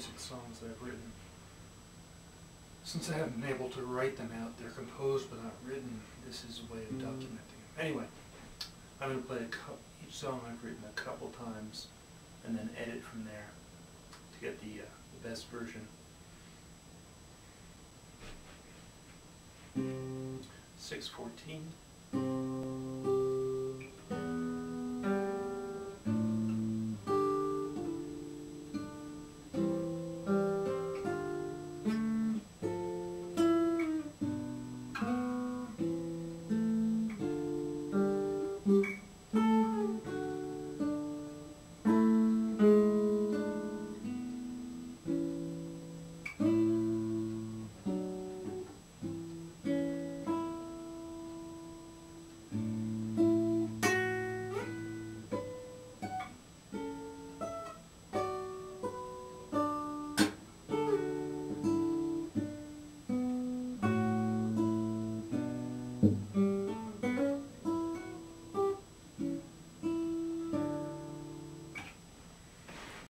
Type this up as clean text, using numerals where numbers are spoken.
basic songs that I've written. Since I haven't been able to write them out, they're composed but not written, this is a way of documenting them. Anyway, I'm going to play each song I've written a couple times and then edit from there to get the best version. 6/14.